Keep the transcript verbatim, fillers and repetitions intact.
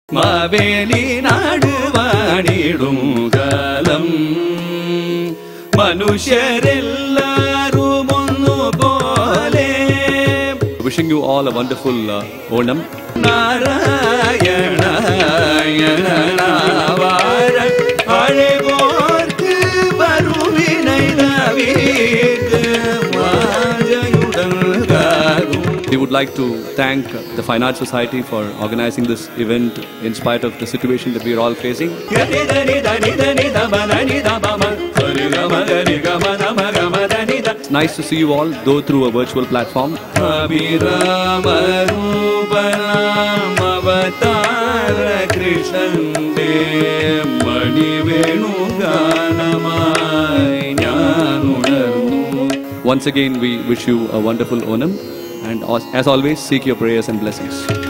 மாவேலி நாடு வாணிடும் காலம் மனுஷரெல்லாரும் ஒன்று போலே. Wishing you all a wonderful uh, Onam. நாராயணாயண நாவார அழைவோர்க்கு வருவினை நாவீர்க்கு வாஜையுடன் காரும். We would like to thank the Fine Arts Society for organizing this event in spite of the situation that we are all facing. It's nice to see you all, though through a virtual platform. Once again, we wish you a wonderful Onam. And as always, seek your prayers and blessings.